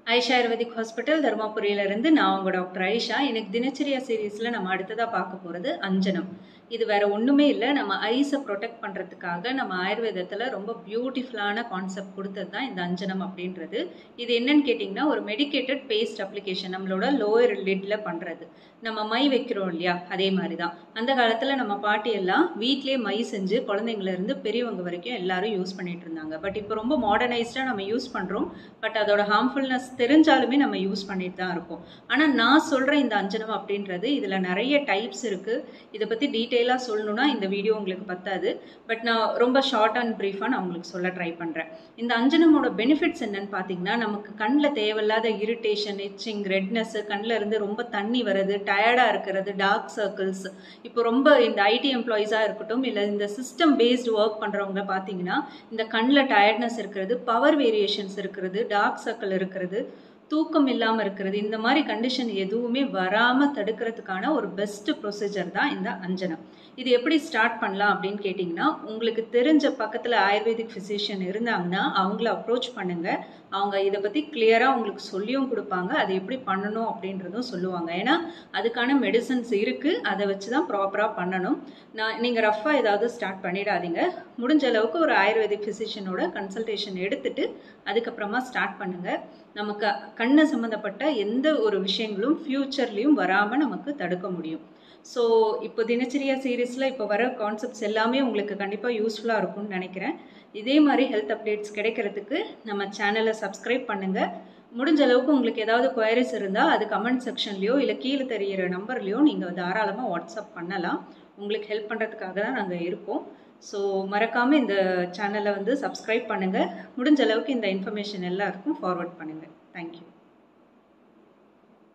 Aisha ayurvedic hospital தருமபுரியிலிருந்து நான் உங்கள் doctor Aisha. எனக்கு தினச்சரியா சீரீஸில் நம்ம அடுத்ததாக பார்க்க போகிறது அஞ்சனம். இது வேற ஒன்றுமே இல்லை, நம்ம ஐஸை ப்ரொடெக்ட் பண்ணுறதுக்காக நம்ம ஆயுர்வேதத்தில் ரொம்ப பியூட்டிஃபுல்லான கான்செப்ட் கொடுத்தது தான் இந்த அஞ்சனம் அப்படின்றது. இது என்னன்னு கேட்டிங்கன்னா, ஒரு மெடிக்கேட்டட் பேஸ்ட் அப்ளிகேஷன் நம்மளோட லோயர் லிட்டில் பண்ணுறது. நம்ம மை வைக்கிறோம் இல்லையா, அதே மாதிரி தான். அந்த காலத்தில் நம்ம பாட்டி எல்லாம் வீட்லேயே மை செஞ்சு குழந்தைங்கள்லேருந்து பெரியவங்க வரைக்கும் எல்லாரும் யூஸ் பண்ணிட்டு இருந்தாங்க. பட் இப்போ ரொம்ப மாடர்னைஸ்டாக நம்ம யூஸ் பண்ணுறோம். பட் அதோட ஹார்ம்ஃபுல்னஸ் தெரிஞ்சாலுமே நம்ம யூஸ் பண்ணிட்டு தான் இருக்கோம். ஆனால் நான் சொல்கிற இந்த அஞ்சனம் அப்படின்றது இதில் நிறைய டைப்ஸ் இருக்குது. இதை பற்றி டீட்டெயிலாக சொல்லணும்னா இந்த வீடியோ உங்களுக்கு பத்தாது. பட் நான் ரொம்ப ஷார்ட் அண்ட் ப்ரீஃபாக நான் உங்களுக்கு சொல்ல ட்ரை பண்ணுறேன். இந்த அஞ்சனமோட பெனிஃபிட்ஸ் என்னன்னு பார்த்தீங்கன்னா, நமக்கு கண்ணில் தேவையில்லாத இரிட்டேஷன், இச்சிங், ரெட்னஸ், கண்ணில் இருந்து ரொம்ப தண்ணி வர்றது, டயர்டாக இருக்கிறது, டார்க் சர்க்கிள்ஸ், இப்போ ரொம்ப இந்த ஐடி எம்ப்ளாயிஸாக இருக்கட்டும், இல்லை இந்த சிஸ்டம் பேஸ்டு ஒர்க் பண்ணுறவங்க பார்த்தீங்கன்னா, இந்த கண்ணில் டயர்ட்னஸ் இருக்கிறது, பவர் வேரியேஷன்ஸ் இருக்கிறது, டார்க் சர்க்கிள் இருக்கிறது, தூக்கம் இல்லாமல் இருக்கிறது, இந்த மாதிரி கண்டிஷன் எதுவுமே வராமல் தடுக்கிறதுக்கான ஒரு பெஸ்ட் ப்ரொசீஜர் தான் இந்த அஞ்சனம். இது எப்படி ஸ்டார்ட் பண்ணலாம் அப்படின்னு கேட்டிங்கன்னா, உங்களுக்கு தெரிஞ்ச பக்கத்தில் ஆயுர்வேதிக் ஃபிசிஷியன் இருந்தாங்கன்னா அவங்கள அப்ரோச் பண்ணுங்கள். அவங்க இதை பற்றி கிளியராக உங்களுக்கு சொல்லியும் கொடுப்பாங்க, அது எப்படி பண்ணணும் அப்படின்றதும் சொல்லுவாங்க. ஏன்னா அதுக்கான மெடிசன்ஸ் இருக்குது, அதை வச்சு தான் ப்ராப்பராக பண்ணணும். நீங்கள் ரஃபாக ஏதாவது ஸ்டார்ட் பண்ணிடாதீங்க. முடிஞ்ச அளவுக்கு ஒரு ஆயுர்வேதிக் ஃபிசிஷியனோட கன்சல்டேஷன் எடுத்துட்டு அதுக்கப்புறமா ஸ்டார்ட் பண்ணுங்கள். நமக்கு கண்ணு சம்மந்தப்பட்ட எந்த ஒரு விஷயங்களும் ஃப்யூச்சர்லேயும் வராமல் நமக்கு தடுக்க முடியும். ஸோ இப்போ தினச்சரியா சீரீஸில் இப்போ வர கான்செப்ட்ஸ் எல்லாமே உங்களுக்கு கண்டிப்பாக யூஸ்ஃபுல்லாக இருக்கும்னு நினைக்கிறேன். இதே மாதிரி ஹெல்த் அப்டேட்ஸ் கிடைக்கிறதுக்கு நம்ம சேனலை சப்ஸ்கிரைப் பண்ணுங்கள். முடிஞ்ச அளவுக்கு உங்களுக்கு ஏதாவது குவரிஸ் இருந்தால் அது கமெண்ட் செக்ஷன்லையோ இல்லை கீழே தெரிகிற நம்பர்லையோ நீங்கள் தாராளமாக வாட்ஸ்அப் பண்ணலாம். உங்களுக்கு ஹெல்ப் பண்ணுறதுக்காக தான் நாங்கள் இருக்கோம். ஸோ மறக்காமல் இந்த சேனலை சப்ஸ்கிரைப் பண்ணுங்கள். முடிஞ்ச அளவுக்கு இந்த இன்ஃபர்மேஷன் எல்லாருக்கும் ஃபார்வர்ட் பண்ணுங்கள். தேங்க்யூ.